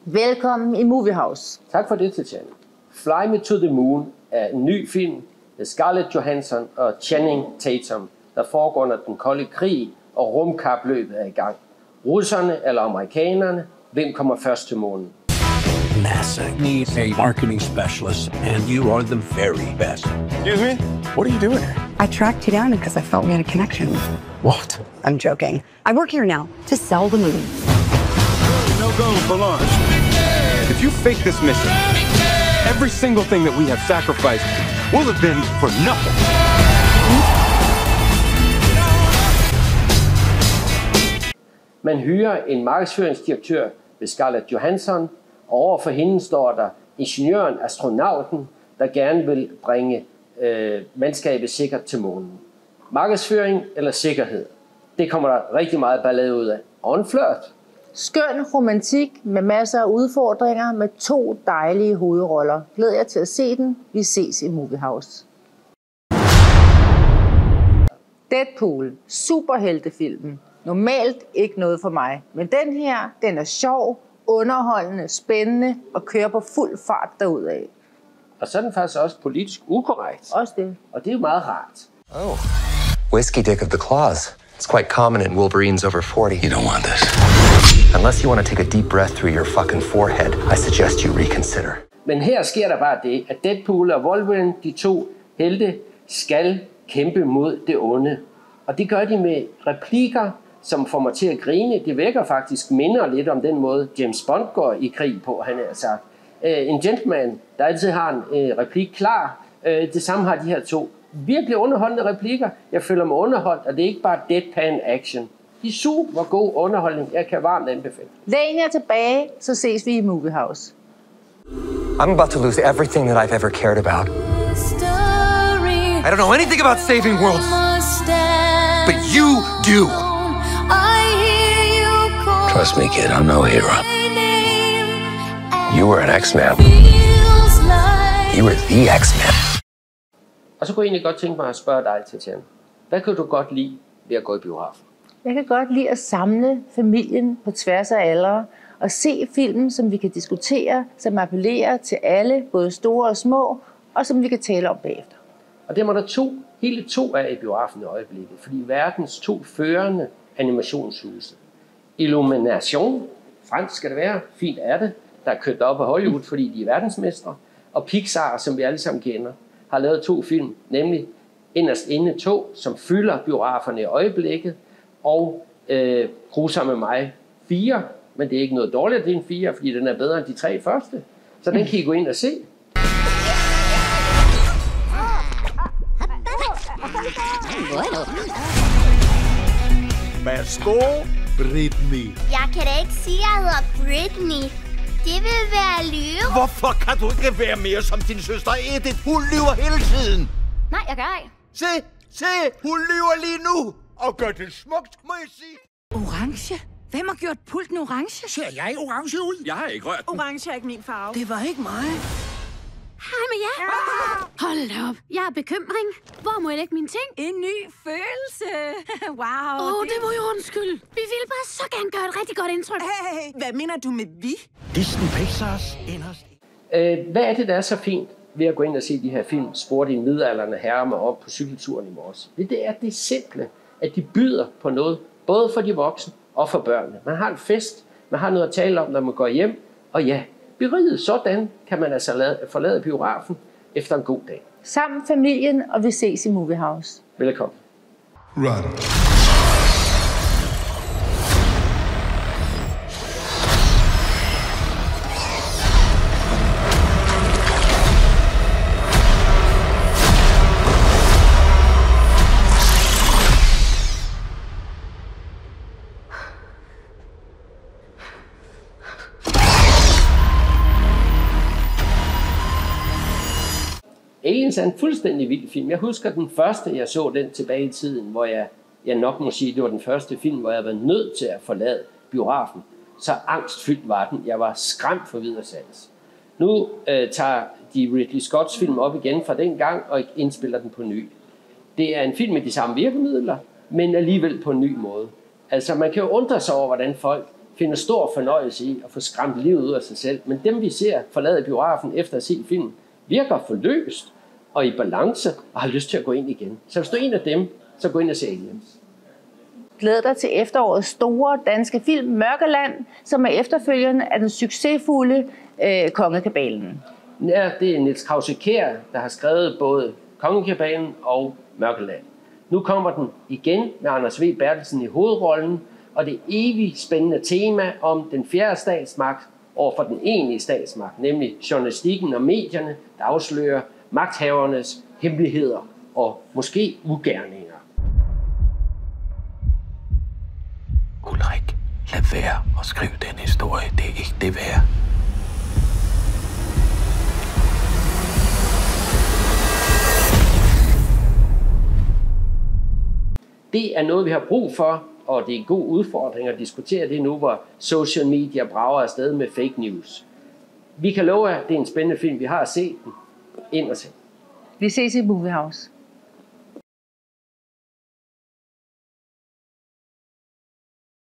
Velkommen i Movie House. Tak for det, Tatjana. Fly Me to the Moon er en ny film med Scarlett Johansson og Channing Tatum, der foregår under den kolde krig og rumkapløbet er i gang. Russerne eller amerikanerne, hvem kommer først til månen? NASA needs a marketing specialist, and you are the very best. Excuse me? What are you doing here? I tracked you down because I felt we had a connection. What? I'm joking. I work here now to sell the moon. No go for launch. If you fake this mission, every single thing that we have sacrificed will have been for nothing. Man hyrer en markedsføringsdirektør ved Scarlett Johansson, og over for hende står der ingeniøren, astronauten, der gerne vil bringe mandskabet sikkert til månen. Markedsføring eller sikkerhed, det kommer der rigtig meget ballade ud af. Og en flirt. Skøn romantik med masser af udfordringer med 2 dejlige hovedroller. Glæder jer til at se den. Vi ses i Movie House. Deadpool. Superheltefilmen. Normalt ikke noget for mig. Men den her, den er sjov, underholdende, spændende og kører på fuld fart derudad. Og så er den faktisk også politisk ukorrekt. Også det. Og det er jo meget rart. Oh. Whiskey dick of the claws. It's quite common in Wolverines over 40. You don't want this. Unless you want to take a deep breath through your fucking forehead, I suggest you reconsider. Men her sker der bare det, at Deadpool og Wolverine, de 2 helte, skal kæmpe mod det onde. Og det gør de med replikker, som får mig til at grine. Det vækker faktisk minder lidt om den måde, James Bond går i krig på, han har sagt. En gentleman, der altid har en replik klar. Det samme har de her 2. Virkelig underholdende replikker. Jeg føler mig underholdt, og det er ikke bare deadpan action. De er super god underholdning. Jeg kan varmt anbefale. Læn jer tilbage, så ses vi i Movie House. I'm about to lose everything that I've ever cared about. I don't know anything about saving worlds, but you do. Trust me, kid, I'm no hero. You were an X-Man. You were the X-Man. Og så kunne jeg egentlig godt tænke mig at spørge dig, Tatjana. Hvad kan du godt lide ved at gå i biografen? Jeg kan godt lide at samle familien på tværs af aldre og se film, som vi kan diskutere, som appellerer til alle, både store og små, og som vi kan tale om bagefter. Og det må der hele to af i biografen i øjeblikket, fordi verdens 2 førende animationshuse. Illumination, fransk skal det være, fint er det, der er købt op af Hollywood, fordi de er verdensmestre, og Pixar, som vi alle sammen kender, har lavet 2 film, nemlig Inderst Inde 2, som fylder biograferne i øjeblikket, og Cruiser med mig 4, men det er ikke noget dårligt, det er en 4, fordi den er bedre end de 3 første. Så den kan I gå ind og se. Værsgo, Britney. Jeg kan da ikke sige, at jeg hedder Britney. Det vil være lyve. Hvorfor kan du ikke være mere som din søster Edith? Hun lyver hele tiden. Nej, jeg gør ikke. Se, hun lyver lige nu. Og gør det smukt, må jeg sige. Orange? Hvem har gjort pulten orange? Ser jeg orange ud? Jeg har ikke rørt den. Orange er ikke min farve. Det var ikke mig. Hej med jer. Hold da op. Jeg er bekymring. Hvor må jeg lægge mine ting? En ny følelse. Wow. Det må jeg undskylde. Vi ville bare så gerne gøre et rigtig godt indtryk. Hey, hvad mener du med vi? Disney Pixars inderst. Hvad er det, der er så fint ved at gå ind og se de her film, spurgte en midaldrende herre med op på cykelturen i morges? Det er det simple, at de byder på noget, både for de voksne og for børnene. Man har en fest, man har noget at tale om, når man går hjem, og ja, beriget sådan kan man altså forlade biografen efter en god dag. Sammen familien, og vi ses i Movie House. Velkommen. Run. Aliens er en fuldstændig vild film. Jeg husker den første, jeg så den tilbage i tiden, hvor jeg nok må sige, det var den første film, hvor jeg var nødt til at forlade biografen. Så angstfyldt var den. Jeg var skræmt for videresals. Nu tager de Ridley Scotts film op igen fra den gang og indspiller den på ny. Det er en film med de samme virkemidler, men alligevel på en ny måde. Altså man kan jo undre sig over, hvordan folk finder stor fornøjelse i at få skræmt livet ud af sig selv. Men dem, vi ser forlade biografen efter at se filmen, virker forløst og i balance og har lyst til at gå ind igen. Så hvis du er en af dem, så gå ind og se Aliens. Glæd dig til efterårets store danske film Mørkeland, som er efterfølgeren af den succesfulde Kongekabalen. Ja, det er Niels Krause-Kjær, der har skrevet både Kongekabalen og Mørkeland. Nu kommer den igen med Anders V. Bertelsen i hovedrollen, og det evigt spændende tema om den fjerde statsmagt overfor den egentlige statsmagt, nemlig journalistikken og medierne, der afslører magthavernes hemmeligheder og måske ugerninger. Ulrik, lad være at skrive den historie. Det er ikke det værd. Det er noget, vi har brug for, og det er en god udfordring at diskutere det nu, hvor social media brager afsted med fake news. Vi kan love, at det er en spændende film. Vi har set den. Ind og se. Vi ses i Movie House.